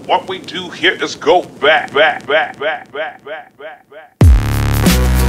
What we do here is go back, back, back, back, back, back, back, back.